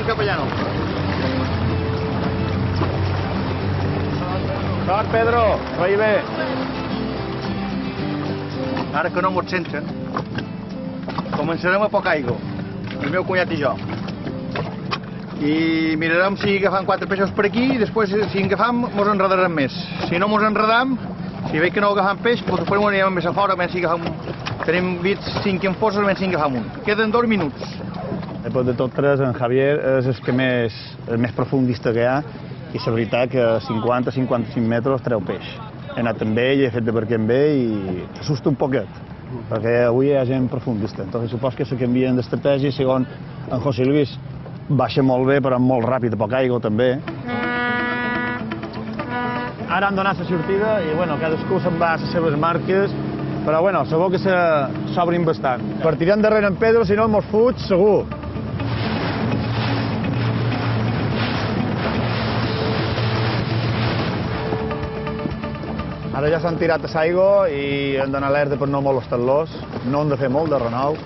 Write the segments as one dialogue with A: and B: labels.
A: anem cap allà, no?
B: Sort, Pedro, vagi bé.
A: Ara que no mos senten, començarem a poca aigua, el meu cunyat i jo. I mirarem si agafam 4 peixos per aquí i després, si en agafam, mos enredarem més. Si no mos enredam, si veig que no agafam peix, doncs després anirem més a fora, menys si agafam... Tenim vist 5 enfossos, menys si agafam un. Queden 2 minuts.
B: Després de tot tres, en Javier és el més profundista que hi ha i la veritat que a 50-55 metres treu peix. He anat amb ell, he fet de barquer amb ell i t'assusta un poquet, perquè avui hi ha gent profundista. Entonces supos que se canvien d'estratègia, segons en José Luis baixa molt bé, però molt ràpid, a poca aigua també. Ara han donat la sortida i bueno, cadascú se'n va a les seves marques, però bueno, segur que s'obrin bastant. Partirem darrere en Pedro, si no mos fuig, segur. Ara ja s'han tirat a l'aigua i han donat alerta per no molestar-los. No han de fer molt de renou.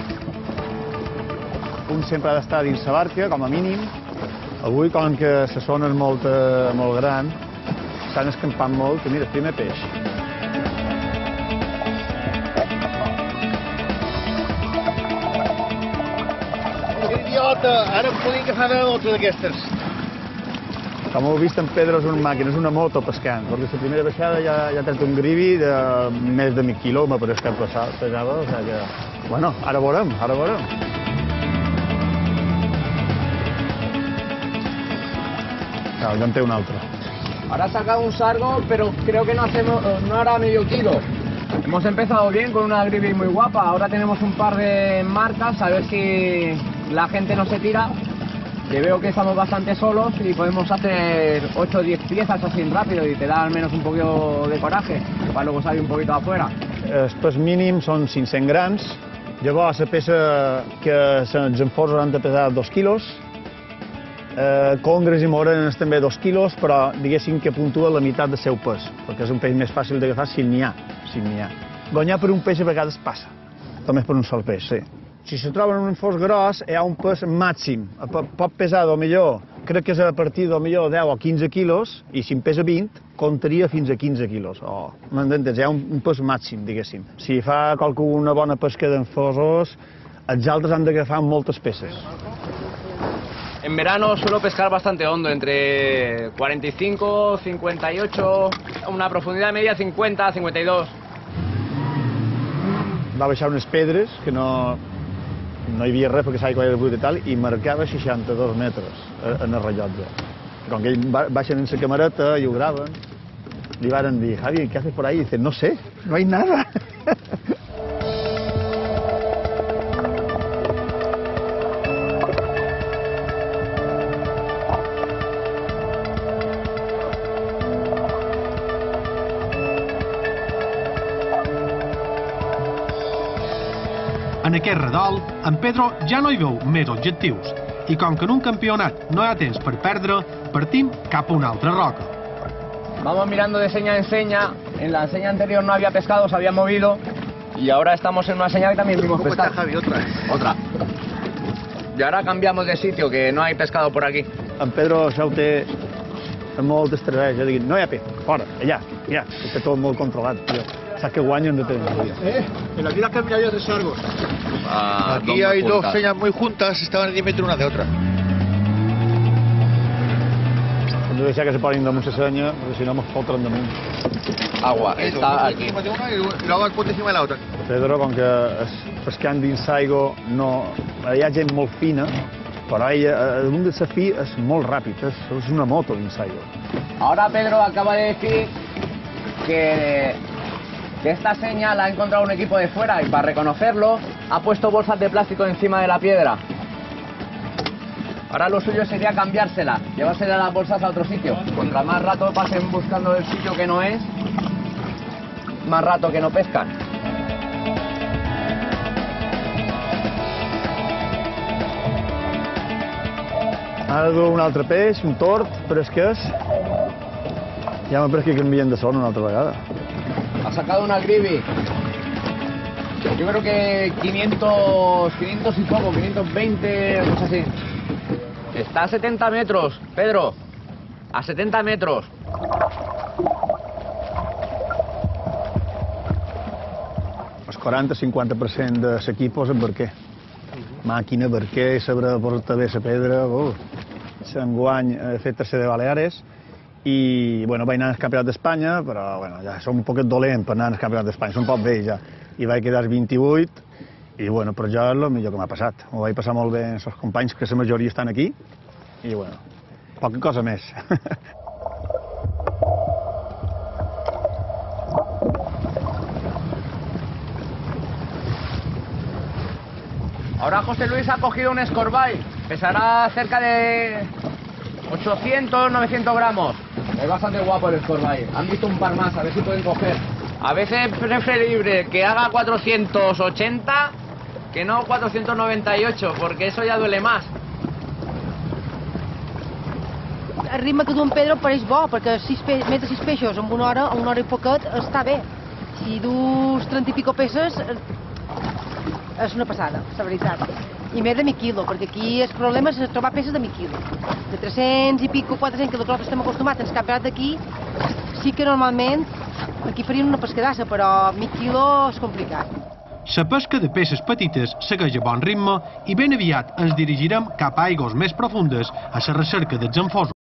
B: Un sempre ha d'estar dins la barca, com a mínim. Avui, com que la zona és molt gran, s'han escampat molt, i mira, primer peix.
A: Idiota! Ara em podien agafar de moltes d'aquestes.
B: Com heu vist, en Pedro és una màquina, és una moto pescant, perquè la primera baixada ja ha tret un grivi de més de 1.000 quilos, però és que pesava, o sigui que... Bueno, ara veurem, ara veurem. Claro, ya ante un altre.
C: Ahora ha sacado un sargo, pero creo que no hará medio kilo. Hemos empezado bien con una grivi muy guapa. Ahora tenemos un par de marcas, a ver si la gente no se tira. Que veo que estamos bastante solos y podemos hacer 8 o 10 piezas así rápido y te da al menos un poquito de coraje para luego salir un poquito afuera.
B: El pes mínim són 500 grans. Llavors, la peça que els enforços han de pesar 2 quilos. Congres i morenes també 2 quilos, però diguéssim que puntua la meitat del seu pes, perquè és un peix més fàcil d'agafar si n'hi ha. Guanyar per un peix a vegades passa, només per un sol peix, sí. Si se troba en un enfors gros, hi ha un pes màxim. Pot pesar, millor, crec que és a partir de 10 o 15 quilos, i si en pesa 20, comptaria fins a 15 quilos. M'entens? Hi ha un pes màxim, diguéssim. Si fa qualcú una bona pesca d'enforsos, els altres han d'agafar moltes peces.
C: En verano suelo pescar bastante hondo, entre 45, 58, una profundidad media 50, 52.
B: Va baixar unes pedres, que no hi havia res perquè l'aigua era bruta i tal, i marcava 62 metres en el rellotge. Com que ells baixen en la camareta i ho graven, li varen dir, Javi, ¿qué haces por ahí? Y dice, no sé, no hay nada.
D: En aquest redol, en Pedro ja no hi veu més objectius i com que en un campionat no hi ha temps per perdre, partim cap a una altra roca.
C: Vamos mirando de seña en seña. En la seña anterior no había pescado, se había movido. Y ahora estamos en una señal que también vimos pescar.
A: Javi, otra.
C: Y ahora cambiamos de sitio, que no hay pescado por aquí.
B: En Pedro això ho té molt estratègia, de dir, no hi ha peix, fora, allà, mira, ho té tot molt controlat, tio. Saps que guanyen de temps.
A: En la vida cambiado de sargos. Aquí hay dos señas muy juntas, estaban a 10 metros una de otra.
B: Hem de deixar que se posin damunt la senya, perquè si no mos fotren damunt.
C: Agua, está aquí.
A: Encima de una y luego el puente encima de la otra.
B: Pedro, com que pescant dins l'aigua, hi ha gent molt fina, però ell, damunt de la fi, és molt ràpid, és una moto dins l'aigua.
C: Ahora Pedro acaba de decir que esta seña la ha encontrado un equipo de fuera y para reconocerlo ha puesto bolsas de plástico encima de la piedra. Ahora lo suyo sería cambiársela, llevársela las bolsas a otro sitio. Contra más rato pasen buscando el sitio que no es, más rato que no pescan.
B: Ara du un altre peix, un tord, però és que és... Ja m'ha pres que canvien de son una altra vegada.
C: Ha sacado una grivi. Yo creo que 500 y poco, 520, cosas así. Está a 70 metros, Pedro. A 70 metros.
B: El 40-50% de l'equip és en barquer. Màquina, barquer, saber portar bé la pedra... Enguany he fet tercer de Baleares i bueno, vaig anar al Campionat d'Espanya, però bueno, ja som un poquet dolent per anar al Campionat d'Espanya, som poc vells ja. I vaig quedar 28 i bueno, per jo és el millor que m'ha passat. M'ho vaig passar molt bé amb els companys, que la majoria estan aquí, i bueno, poca cosa més.
C: Ahora José Luis ha cogido un escorball. Pesará cerca de 800, 900 gramos. Es bastante guapo el escorball. Han visto un par más, a ver si pueden coger. A veces es preferible que haga 480 que no 498, porque eso ya duele más.
E: El ritme que du en Pedro pareix bo, perquè més de 6 peixos en una hora i poquet està bé. Si dus 30 i pico peces, és una passada, la veritat. I més de 1.000 quilos, perquè aquí el problema és trobar peces de 1.000 quilos. De 300 i pico, 400 quilos, que estem acostumats en el campionat d'aquí, sí que normalment aquí farien una pescadassa, però 1.000 quilos és complicat.
D: La pesca de peces petites segueix a bon ritme i ben aviat ens dirigirem cap a aigües més profundes a la recerca dels enfosos.